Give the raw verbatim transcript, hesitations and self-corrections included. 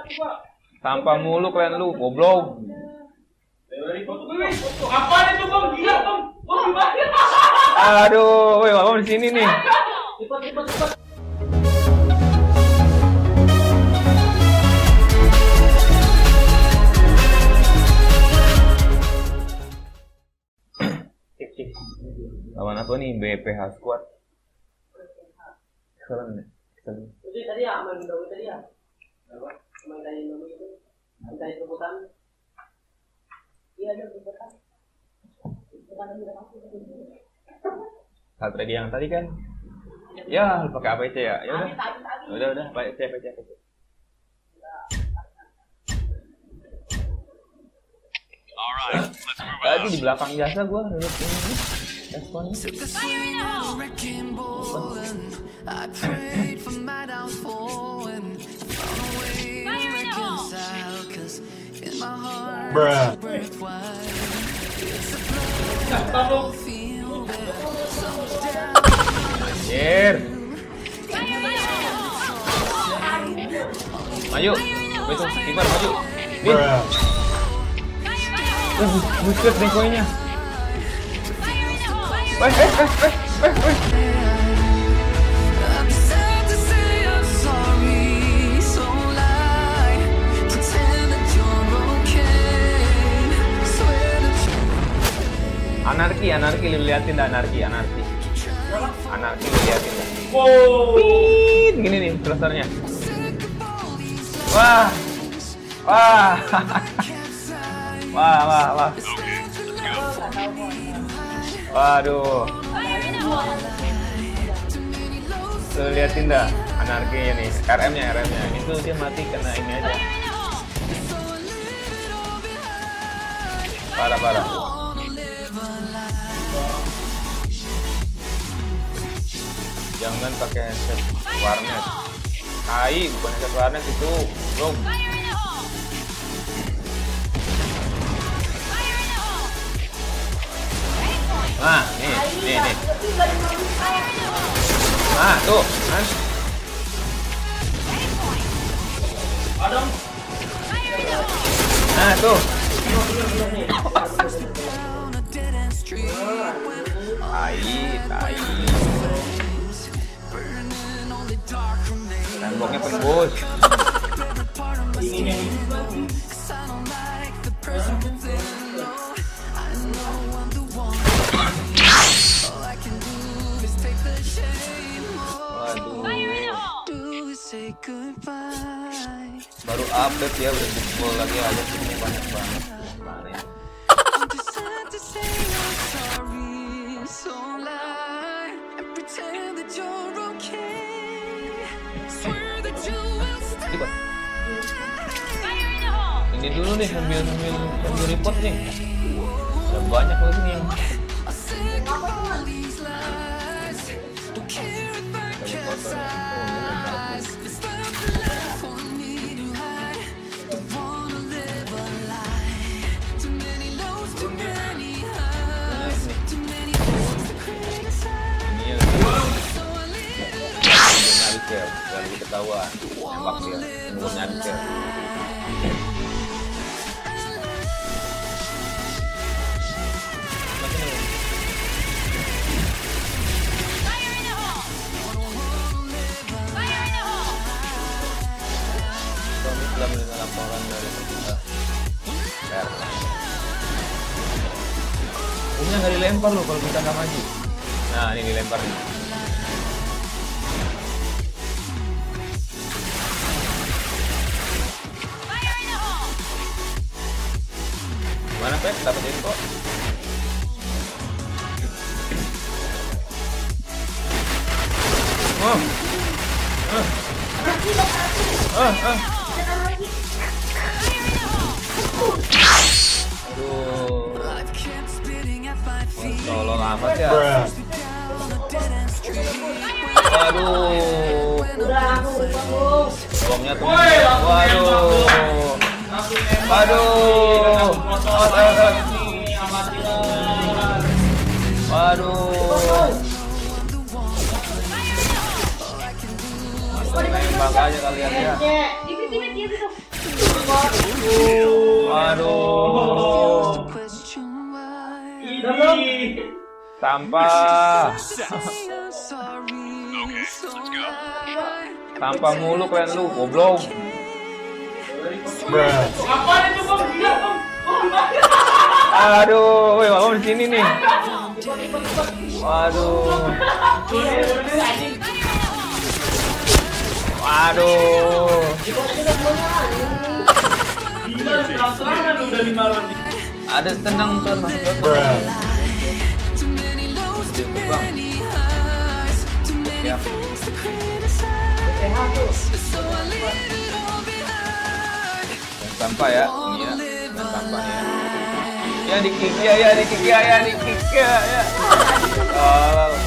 Sampah mulu kalian lu, goblok. Apaan itu bang? Gila bang. Bang gimana? Aduh, woi, abang di sini nih. Cepat cepat cepat. Lawan apa nih? B P H Squad. Keren ya. Jadi tadi ya main dong tadi ya. Apa? Main tadi dong itu. Tadi rebutan. Iya ada rebutan. Rebutan udah pasti. Strategi yang tadi kan. Ya, lu pakai A P C ya. Ya udah. Udah udah, pakai A P C A P C. Alright, let's move Tadi out. di belakang jasa gua duduk ini. Responnya. I prayed for my downfall and found a way to reconcile, 'cause in my heart Bruh. it's worthwhile. It's a blow, feel that someone's down. Anjir. Maju. Betul, kiper maju. Nih. Bruh. Uh, buset deh koinnya. Weh, eh, eh, eh, eh, eh. I'm sad to say I'm sorry, so lie, pretend that you're okay, swear that you're Anarki, anarki, lu liatin dah anarki, anarki. Anarki lu liatin dah. Wow. Piit, gini nih clusternya. Wah. Wah. Wah, wah, wah. Waduh. Tuh liatin dah anarkinya nih, R M-nya, R M-nya. Itu dia mati kena ini aja. Parah, parah. Jangan pakai headset warnet. Tai, bukan headset warnet itu, bro. Nah, nih, nih, nih. Nah, tuh, kan? Adam. Nah, tuh. Tai, tai. Temboknya tembus. Dinginnya Baru update ya, udah jebol lagi aja sini banyak banget. Mana ya? Ini dulu nih sambil sambil sambil report nih. Udah banyak lagi nih. Ya, biar lebih ketahuan nembak dia, nunggu nyari ya. Kami telah menerima laporan dari petugas R. Umumnya nggak dilempar loh kalau kita nggak maju. Nah, ini dilempar nih. Mana Pep? Dapat info? Oh. Ah. Ah, ah. Aduh. Tolong amat ya. Bruh. Waduh. udah aku bangun. Bomnya tuh. Waduh. Waduh. Waduh. Makanya kalian ya. Dikit-dikit dia tuh. Waduh. Question why. Sampah. Sorry, so I Sampah mulu kalian lu, goblok. Apaan itu bang? Gila bang. Aduh, woi, Om di sini nih. Waduh. Waduh. Ada tenang tuh, masuk tuh. too many lows, too many highs, too many Siap. things to criticize. So I leave it all behind. Dan sampah ya, ini ya, dan sampah ya. Ya di kick ya, ya di kick ya, ya di kick ya, ya. Oh.